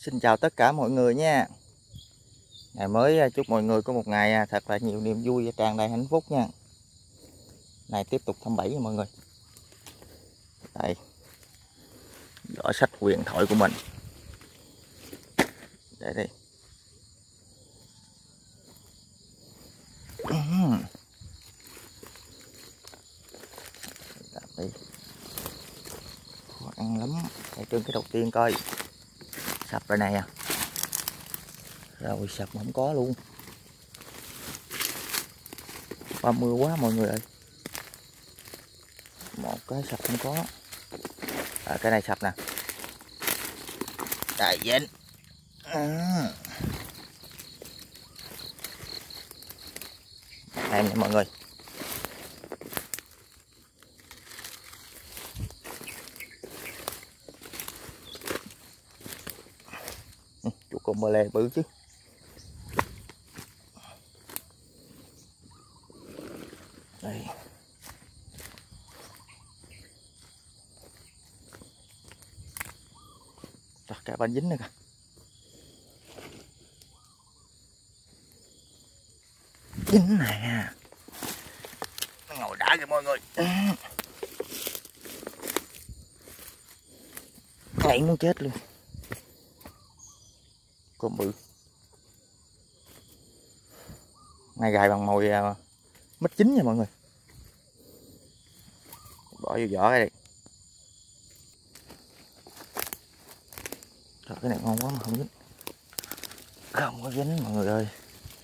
Xin chào tất cả mọi người nha. Ngày mới chúc mọi người có một ngày thật là nhiều niềm vui và tràn đầy hạnh phúc nha. Này tiếp tục thăm bẫy nha mọi người. Đây, giỏ sách huyền thoại của mình. Để đi. Đây. Khó ăn lắm. Hãy trưng cái đầu tiên coi. Sập rồi nè. Rồi sập mà không có luôn. Qua mưa quá mọi người ơi. Một cái sập không có. Cái này sập nè. Đây dính. Đây nè mọi người. Chú con bơ lê bự chứ. Đây. Rồi, cả bên dính nữa kìa. Dính nè. Nó ngồi đã kìa mọi người. Ngậy muốn chết luôn. Con bự. Này gài bằng mồi mít chín nha mọi người. Bỏ vô vỏ đây. Trời, cái này ngon quá mà không dính. Không có dính mọi người ơi.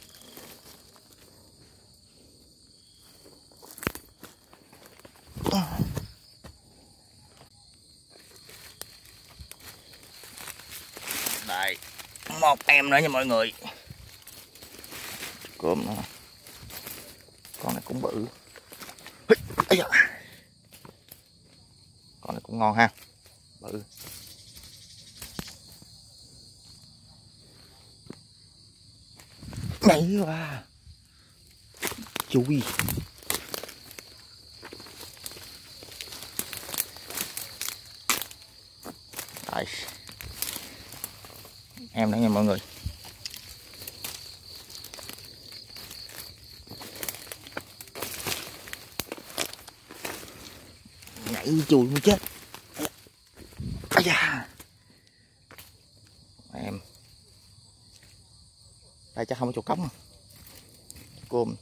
Đây, một em nữa nha mọi người. Cơm nữa. Con này cũng bự. Con này cũng ngon ha. Bự. Nhảy qua. Chui. Đây. Em nữa nha mọi người. Nhảy chui muốn chết. Ây da. Em. Đây chắc không có chỗ cống. Cơm.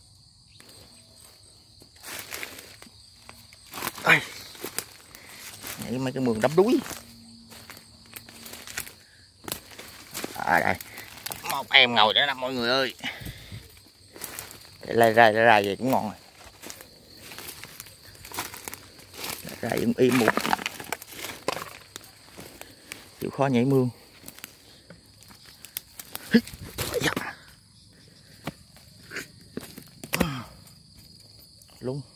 Đây. Nhảy mấy cái mương đắp đuối. Đây. Một em ngồi để nè mọi người ơi. Lấy ra vậy cũng ngon rồi. Ra im một. Chịu khó nhảy mương. Luôn.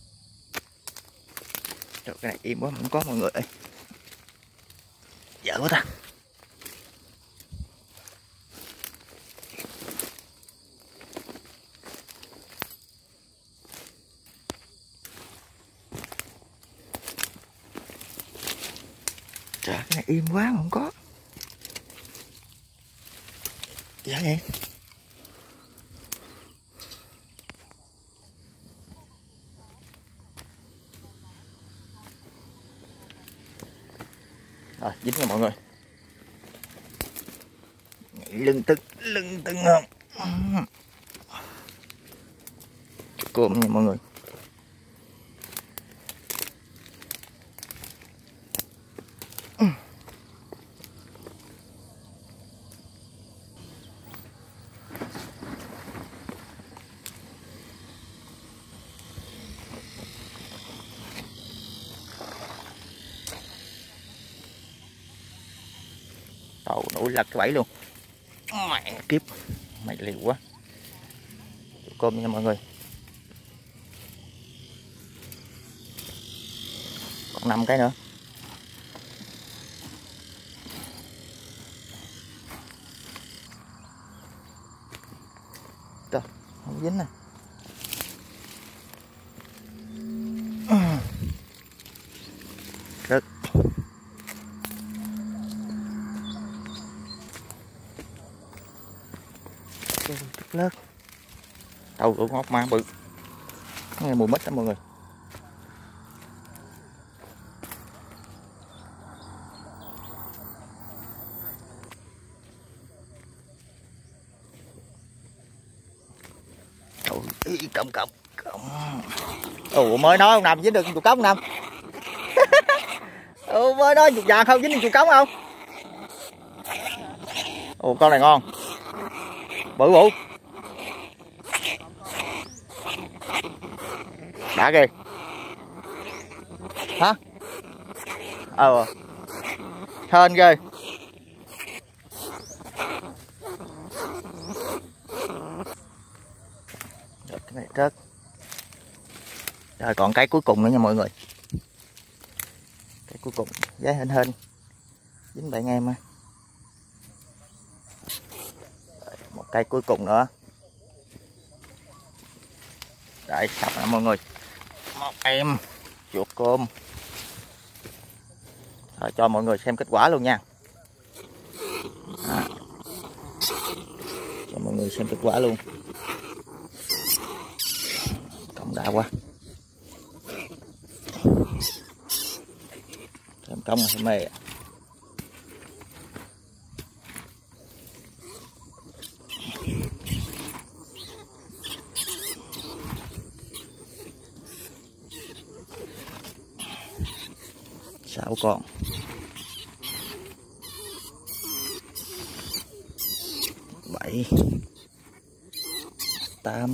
Trời, cái này im quá không có mọi người ơi. Dở quá ta. Trời, cái này im quá mà không có. Dạ vậy. Rồi, dính nha mọi người. Lưng tưng không. Cơm nha mọi người. Đầu nổi lật cái bẫy luôn. Mẹ kiếp. Mày liều quá. Cơm nha mọi người. Còn 5 cái nữa. Trời, không dính nè. Rớt. Rất lớn. Đầu tụi ngóc ma bự. Nghe mùi mít đó mọi người. Cầm. Ồ, mới nói ông Năm dính được chuột cống không Năm? Ồ, mới nói chuột vàng không dính được chuột cống không? Ồ, con này ngon. Bự bự. Đã ghê. Hả? Hên ghê. Rồi, cái này rớt. Rồi còn cái cuối cùng nữa nha mọi người. Cái cuối cùng giá hên dính bạn em á. Một cây cuối cùng nữa. Đấy, xong rồi mọi người. Một em chuột cơm. Rồi cho mọi người xem kết quả luôn nha. À. Cho mọi người xem kết quả luôn. Cong đã quá. Em cong là mê. Sáu con. 7 8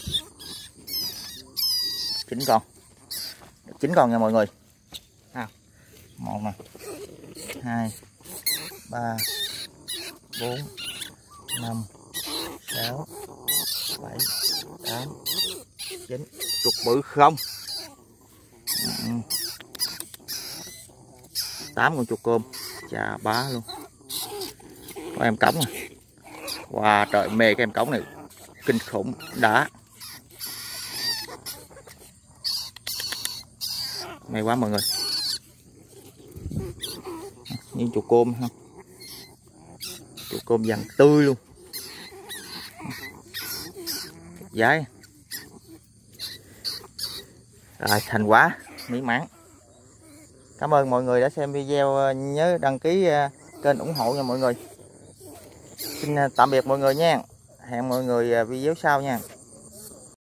9 con. 9 con nha mọi người. À, 1 nè, 2 3 4 5 6 7 8 9. Chuột bự không? 8 con chuột cơm chà bá luôn. Có em cống à. Wow, trời mê cái em cống này kinh khủng đã. May quá mọi người. Như chuột cơm ha. Chuột cơm vàng tươi luôn. Giái. Rồi thành quả mỹ mãn. Cảm ơn mọi người đã xem video, nhớ đăng ký kênh ủng hộ nha mọi người. Xin tạm biệt mọi người nha. Hẹn mọi người video sau nha.